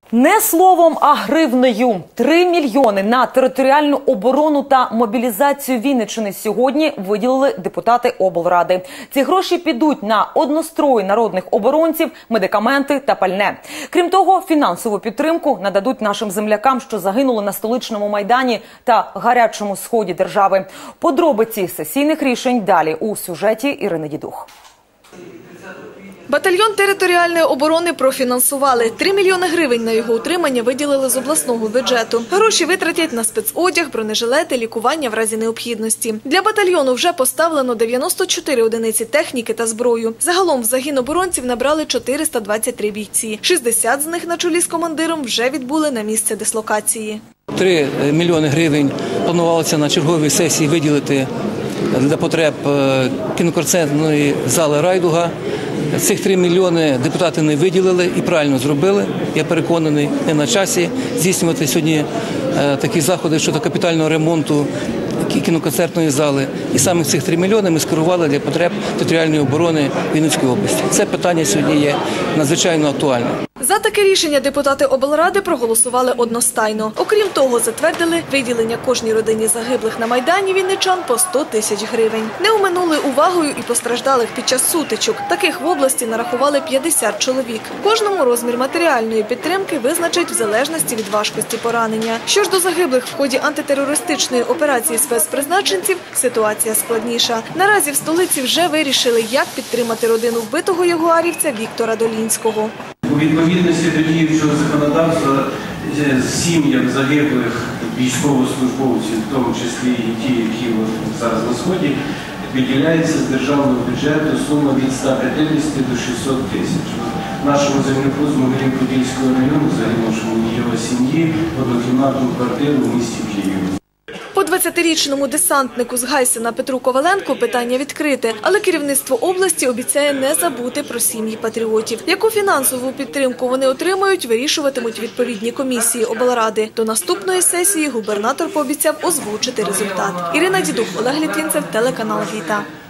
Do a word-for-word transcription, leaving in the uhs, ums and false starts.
Не словом, а гривнею. Три мільйони на територіальну оборону та мобілізацію Вінниччини сьогодні виділили депутати облради. Ці гроші підуть на однострої народних оборонців, медикаменти та пальне. Крім того, фінансову підтримку нададуть нашим землякам, що загинули на столичному Майдані та гарячому сході держави. Подробиці сесійних рішень далі у сюжеті Ірини Дідух. Батальйон територіальної оборони профінансували. Три мільйони гривень на його утримання виділили з обласного бюджету. Гроші витратять на спецодяг, бронежилети, лікування в разі необхідності. Для батальйону вже поставлено дев'яносто чотири одиниці техніки та зброю. Загалом в загін оборонців набрали чотириста двадцять три бійці. шістдесят з них на чолі з командиром вже відбули на місце дислокації. Три мільйони гривень планувалося на черговій сесії виділити для потреб кіноконцертної зали «Райдуга». Цих три мільйони депутати не виділили і правильно зробили. Я переконаний, не на часі здійснювати сьогодні такі заходи щодо капітального ремонту кіноконцертної зали. І саме цих три мільйони ми скерували для потреб територіальної оборони Вінницької області. Це питання сьогодні є надзвичайно актуальним. За таке рішення депутати облради проголосували одностайно. Окрім того, затвердили виділення кожній родині загиблих на Майдані вінничан по сто тисяч гривень. Не оминули увагою і постраждалих під час сутичок. Таких в області нарахували п'ятдесят чоловік. Кожному розмір матеріальної підтримки визначать в залежності від важкості поранення. Що ж до загиблих в ході антитерористичної операції спецпризначенців, ситуація складніша. Наразі в столиці вже вирішили, як підтримати родину вбитого ягуарівця Віктора Долінського. У відповідності до діючого законодавства сім'ям загиблих військовослужбовців, в тому числі і ті, які зараз на Сході, виділяється з державного бюджету сума від ста п'ятдесяти до шістсот тисяч. Нашому земляку з Могилів-Подільського району, загинувшому його сім'ї, однокімнатну квартиру в місті Києві. По двадцятирічному десантнику з Гайсина Петру Коваленку питання відкрите, але керівництво області обіцяє не забути про сім'ї патріотів. Яку фінансову підтримку вони отримають, вирішуватимуть відповідні комісії облради. До наступної сесії губернатор пообіцяв озвучити результат. Ірина Дідух, Олег Літвінцев, телеканал «Віта».